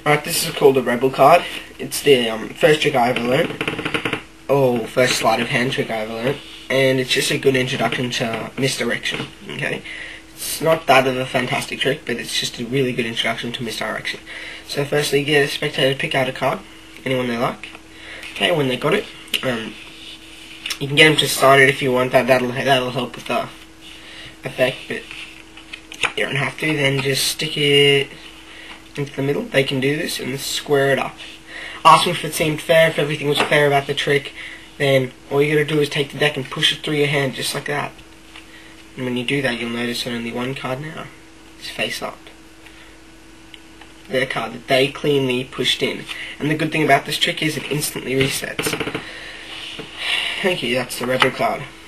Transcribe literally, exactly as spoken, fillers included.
Alright, this is called a Rebel card. It's the um, first trick I ever learned, or first sleight of hand trick I ever learned, and it's just a good introduction to misdirection. Okay, it's not that of a fantastic trick, but it's just a really good introduction to misdirection. So firstly, get a spectator to pick out a card, anyone they like. Okay, when they got it, um, you can get them to sign it if you want. That that'll that'll help with the effect, but you don't have to. Then just stick it into the middle. They can do this and square it up. Ask them if it seemed fair. If everything was fair about the trick, then all you gotta do is take the deck and push it through your hand just like that. And when you do that, you'll notice that only one card now is face up. Their card that they cleanly pushed in. And the good thing about this trick is it instantly resets. Thank you, that's the Rebel card.